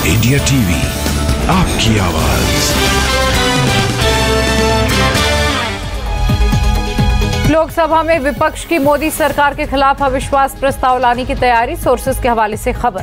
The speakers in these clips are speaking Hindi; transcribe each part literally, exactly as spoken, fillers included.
इंडिया टीवी, आपकी आवाज। लोकसभा में विपक्ष की मोदी सरकार के खिलाफ अविश्वास प्रस्ताव लाने की तैयारी, सोर्सेस के हवाले से खबर।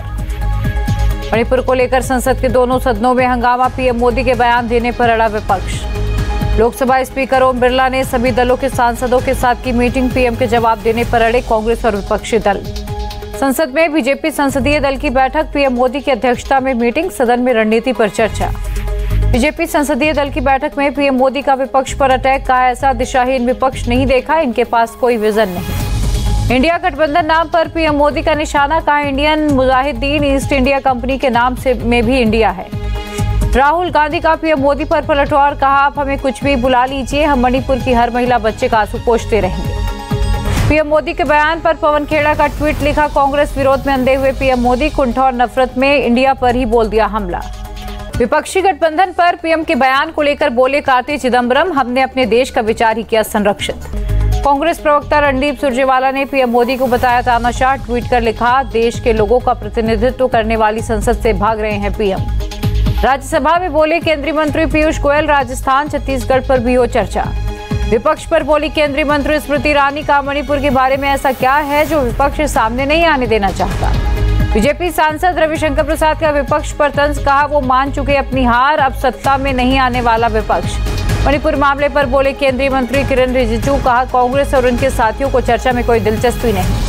मणिपुर को लेकर संसद के दोनों सदनों में हंगामा, पीएम मोदी के बयान देने पर अड़ा विपक्ष। लोकसभा स्पीकर ओम बिरला ने सभी दलों के सांसदों के साथ की मीटिंग, पीएम के जवाब देने पर अड़े कांग्रेस और विपक्षी दल। संसद में बीजेपी संसदीय दल की बैठक, पीएम मोदी की अध्यक्षता में मीटिंग, सदन में रणनीति पर चर्चा। बीजेपी संसदीय दल की बैठक में पीएम मोदी का विपक्ष पर अटैक, कहा ऐसा दिशाहीन विपक्ष नहीं देखा, इनके पास कोई विजन नहीं। इंडिया गठबंधन नाम पर पीएम मोदी का निशाना, कहा Indian Mujahideen East India Company के नाम से में भी इंडिया है। राहुल गांधी का पीएम मोदी पर पलटवार, कहा आप हमें कुछ भी बुला लीजिए, हम मणिपुर की हर महिला बच्चे का आंसू पोंछते रहेंगे। पीएम मोदी के बयान पर पवन खेड़ा का ट्वीट, लिखा कांग्रेस विरोध में अंधे हुए पीएम मोदी, कुंठा और नफरत में इंडिया पर ही बोल दिया हमला। विपक्षी गठबंधन पर पीएम के बयान को लेकर बोले कार्ति चिदम्बरम, हमने अपने देश का विचार ही किया संरक्षित। कांग्रेस प्रवक्ता रणदीप सुरजेवाला ने पीएम मोदी को बताया तानाशाह, ट्वीट कर लिखा देश के लोगों का प्रतिनिधित्व करने वाली संसद से भाग रहे हैं पीएम। राज्यसभा में बोले केंद्रीय मंत्री पीयूष गोयल, राजस्थान छत्तीसगढ़ पर भी हो चर्चा। विपक्ष पर बोली केंद्रीय मंत्री स्मृति ईरानी, का मणिपुर के बारे में ऐसा क्या है जो विपक्ष सामने नहीं आने देना चाहता। बीजेपी सांसद रविशंकर प्रसाद का विपक्ष पर तंज, कहा वो मान चुके अपनी हार, अब सत्ता में नहीं आने वाला विपक्ष। मणिपुर मामले पर बोले केंद्रीय मंत्री किरेन रिजिजू, कहा कांग्रेस और उनके साथियों को चर्चा में कोई दिलचस्पी नहीं।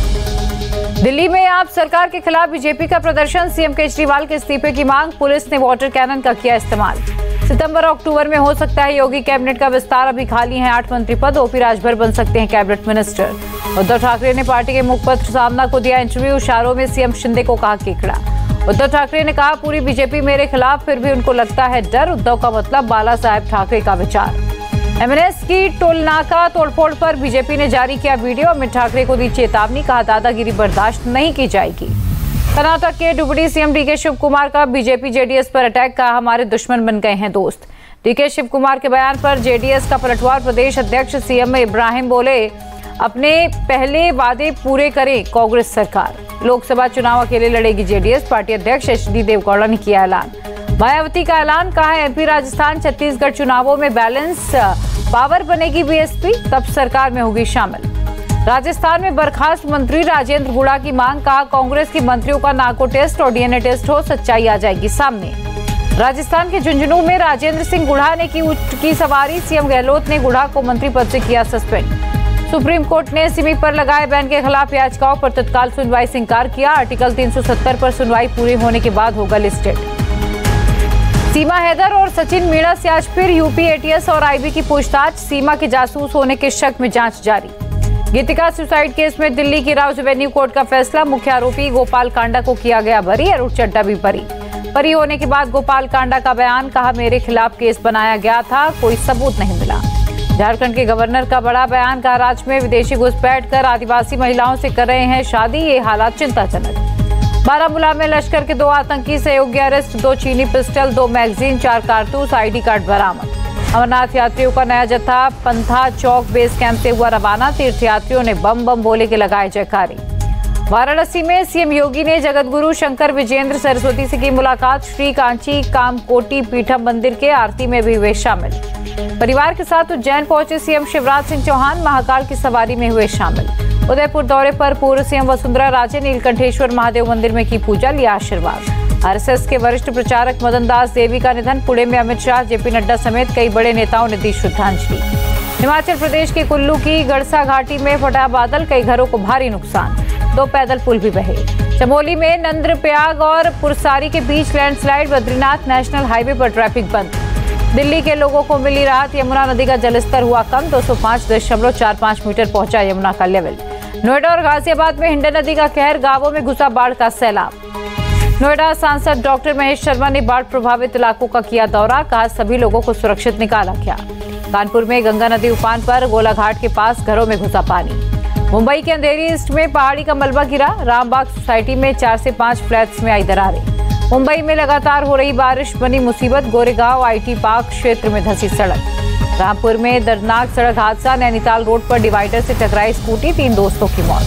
दिल्ली में आप सरकार के खिलाफ बीजेपी का प्रदर्शन, सीएम केजरीवाल के इस्तीफे की मांग, पुलिस ने वाटर कैनन का किया इस्तेमाल। सितंबर अक्टूबर में हो सकता है योगी कैबिनेट का विस्तार, अभी खाली हैं आठ मंत्री पद, ओपी राजभर बन सकते हैं कैबिनेट मिनिस्टर। उद्धव ठाकरे ने पार्टी के मुखपत्र सामना को दिया इंटरव्यू, इशारों में सीएम शिंदे को कहा केकड़ा। उद्धव ठाकरे ने कहा पूरी बीजेपी मेरे खिलाफ, फिर भी उनको लगता है डर, उद्धव का मतलब बाला साहेब ठाकरे का विचार। एमएनएस की टोलनाका तोड़फोड़ पर बीजेपी ने जारी किया वीडियो, अमित ठाकरे को दी चेतावनी, कहा दादागिरी बर्दाश्त नहीं की जाएगी। कर्नाटक के deputy CM DK Shivakumar का बीजेपी जेडीएस पर अटैक, कहा हमारे दुश्मन बन गए हैं दोस्त। डीके शिव कुमार के बयान पर जेडीएस का पलटवार, प्रदेश अध्यक्ष सीएम इब्राहिम बोले अपने पहले वादे पूरे करे कांग्रेस सरकार। लोकसभा चुनाव अकेले लड़ेगी जेडीएस, पार्टी अध्यक्ष एच डी देवगौड़ा ने किया ऐलान। मायावती का ऐलान, कहा एमपी राजस्थान छत्तीसगढ़ चुनावों में बैलेंस पावर बनेगी बीएसपी, तब सरकार में होगी शामिल। राजस्थान में बर्खास्त मंत्री राजेंद्र गुड़ा की मांग, कहा कांग्रेस की मंत्रियों का नाको टेस्ट और डीएनए टेस्ट हो, सच्चाई आ जाएगी सामने। राजस्थान के झुंझुनू में राजेंद्र सिंह गुड़ा ने की ऊंट की सवारी, सीएम गहलोत ने गुड़ा को मंत्री पद से किया सस्पेंड। सुप्रीम कोर्ट ने सिमी पर लगाए बैन के खिलाफ याचिकाओं पर तत्काल सुनवाई से इंकार किया, आर्टिकल तीन सौ सत्तर पर सुनवाई पूरी होने के बाद होगा लिस्टेड। सीमा हैदर और सचिन मीणा से आज फिर यूपी एटीएस और आईबी की पूछताछ, सीमा के जासूस होने के शक में जांच जारी। गीतिका सुसाइड केस में दिल्ली की राउज एवेन्यू कोर्ट का फैसला, मुख्य आरोपी गोपाल कांडा को किया गया बरी, अरुण चड्ढा भी बरी। बरी होने के बाद गोपाल कांडा का बयान, कहा मेरे खिलाफ केस बनाया गया था, कोई सबूत नहीं मिला। झारखंड के गवर्नर का बड़ा बयान, कहा राज्य में विदेशी घुसपैठ कर आदिवासी महिलाओं से कर रहे हैं शादी, ये हालात चिंताजनक। बारामूला में लश्कर के दो आतंकी सहयोगी अरेस्ट, दो चीनी पिस्टल, दो मैगजीन, चार कारतूस, आईडी कार्ड बरामद। अमरनाथ यात्रियों का नया जत्था पंथा चौक बेस कैंप से हुआ रवाना, तीर्थयात्रियों ने बम बम बोले के लगाए जयकारे। वाराणसी में सीएम योगी ने जगतगुरु शंकर विजेंद्र सरस्वती से की मुलाकात, श्री कांची कामकोटी पीठम मंदिर के आरती में भी हुए शामिल। परिवार के साथ उज्जैन पहुंचे सीएम शिवराज सिंह चौहान, महाकाल की सवारी में हुए शामिल। उदयपुर दौरे पर पूर्व सीएम वसुंधरा राजे नीलकंठेश्वर महादेव मंदिर में की पूजा, लिया आशीर्वाद। आरएसएस के वरिष्ठ प्रचारक मदन दास देवी का निधन, पुणे में अमित शाह, जेपी नड्डा समेत कई बड़े नेताओं ने दी श्रद्धांजलि। हिमाचल प्रदेश के कुल्लू की गड़सा घाटी में फटा बादल, कई घरों को भारी नुकसान, दो पैदल पुल भी बहे। चमोली में नंद्रप्रयाग और पुरसारी के बीच लैंडस्लाइड, बद्रीनाथ नेशनल हाईवे पर ट्रैफिक बंद। दिल्ली के लोगों को मिली राहत, यमुना नदी का जलस्तर हुआ कम, दो सौ पाँच दशमलव चार पाँच मीटर पहुंचा यमुना का लेवल। नोएडा और गाजियाबाद में हिंडन नदी का कहर, गांवों में घुसा बाढ़ का सैलाब। नोएडा सांसद डॉक्टर महेश शर्मा ने बाढ़ प्रभावित इलाकों का किया दौरा, कहा सभी लोगों को सुरक्षित निकाला गया। कानपुर में गंगा नदी उफान पर, गोलाघाट के पास घरों में घुसा पानी। मुंबई के अंधेरी ईस्ट में पहाड़ी का मलबा गिरा, रामबाग सोसाइटी में चार से पांच फ्लैट्स में आई दरारें। मुंबई में लगातार हो रही बारिश बनी मुसीबत, गोरेगांव आईटी पार्क क्षेत्र में धंसी सड़क। रामपुर में दर्दनाक सड़क हादसा, नैनीताल रोड पर डिवाइडर से टकराई स्कूटी, तीन दोस्तों की मौत।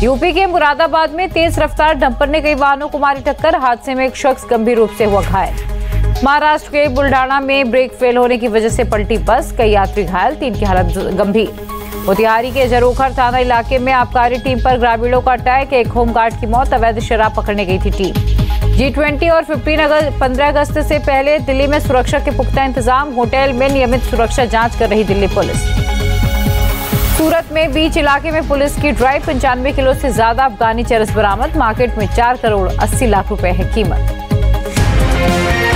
यूपी के मुरादाबाद में तेज रफ्तार डंपर ने कई वाहनों को मारी टक्कर। हादसे में एक शख्स गंभीर रूप से हुआ घायल। महाराष्ट्र के बुल्ढाना में ब्रेक फेल होने की वजह से पलटी बस, कई यात्री घायल, तीन की हालत गंभीर। मोतिहारी के जरोखर थाना इलाके में आबकारी टीम पर ग्रामीणों का अटैक, एक होमगार्ड की मौत, अवैध शराब पकड़ने गई थी टीम। जी ट्वेंटी और पंद्रह अगस्त से पहले दिल्ली में सुरक्षा के पुख्ता इंतजाम, होटल में नियमित सुरक्षा जांच कर रही दिल्ली पुलिस। सूरत में बीच इलाके में पुलिस की ड्राइव, पंचानवे किलो से ज्यादा अफगानी चरस बरामद, मार्केट में चार करोड़ अस्सी लाख रुपए है कीमत।